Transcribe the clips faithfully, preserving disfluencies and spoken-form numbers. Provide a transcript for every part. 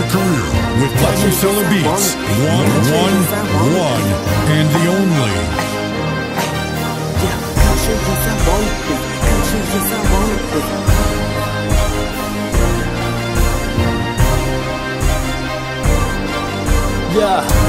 your career with Platinum Seller Beats. One, one, one, and the only. Yeah, country is I wanna be. Country is I wanna be. Yeah.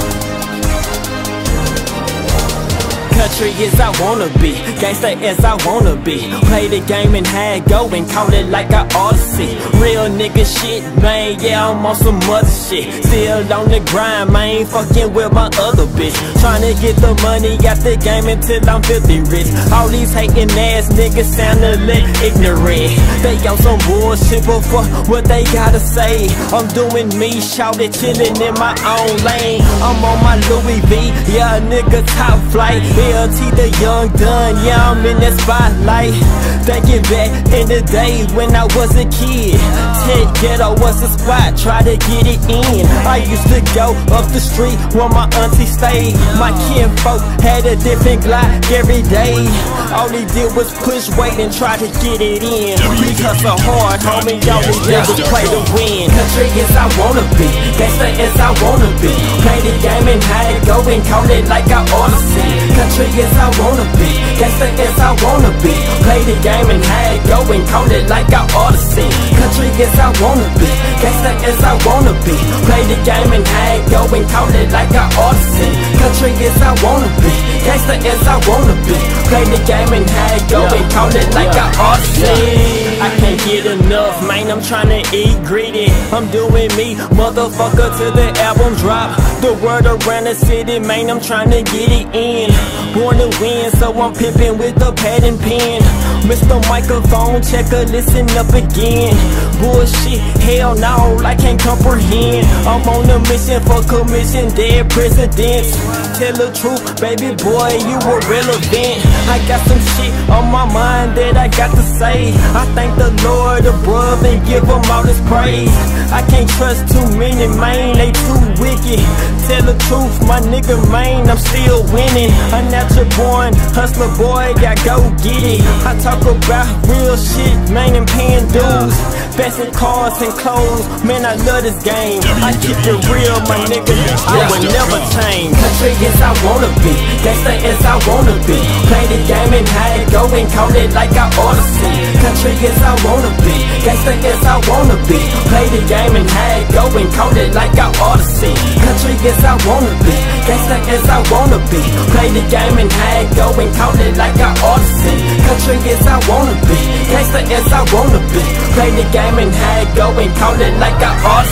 Country as I wanna be, gangsta as I wanna be. Play the game and had go and call it like I ought to see. Real nigga shit, man, yeah, I'm on some other shit. Still on the grind, man, fucking with my other bitch. Tryna get the money out the game until I'm filthy rich. All these hating ass niggas sound a little ignorant. They on some bullshit, but fuck what they gotta say. I'm doing me, shouted, chillin' in my own lane. I'm on my Louis V, yeah, nigga top flight. L T the young done, yeah, I'm in that spotlight. Thinking back in the day when I was a kid, Ted Ghetto was the spot, try to get it in. I used to go up the street where my auntie stayed. My kinfolk had a different Glock every day. All he did was push weight and try to get it in. We hustle hard, homie, y'all we never play to win. Country as I wanna be, gangsta as I wanna be. Play the game and how it go and call it like I oughta see. Country as I wanna be, gangsta as I wanna be. Play the game and how it go and call it like I oughta see. Country as I wanna be, gangsta as I wanna be. Play the game and how it go and call it like I oughta see. Country as I wanna be, gangsta as I wanna be. Play the game and how it go and call it like I oughta see. I can't get enough, man, I'm tryna eat greedy. I'm doing me, motherfucker, till the album drop. The word around the city, man, I'm tryna get it in. Born to win, so I'm pimping with a pad and pen. Mister Microphone checker, listen up again. Bullshit, hell no, I can't comprehend. I'm on a mission for commission, dead presidents. Tell the truth, baby boy, you irrelevant. I got some shit on my mind that I got to say. I thank the Lord above and give him all his praise. I can't trust too many, man, they too wicked. Tell the truth, my nigga, man, I'm still winning. A natural born hustler boy, I go get it. I talk about real shit, man, and paying dues. Fashion cars and clothes, man, I love this game. I keep it real, my nigga, I will never change. Country as I wanna be, gangsta as I wanna be. Play the game and how it go and call it like I oughta see. Country as I wanna be, gangsta as I wanna be. Play the game and how it go and call it like I oughta see. Country as I wanna be, gangsta as I wanna be. Play the game and how it go and call it like I oughta see. Country as I wanna be, gangsta as I wanna be. Play the game and how it go and call it like I oughta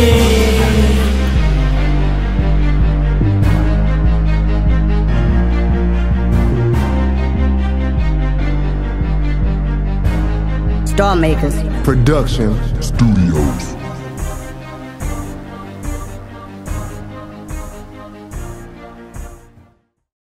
see. Star Makers Production Studios.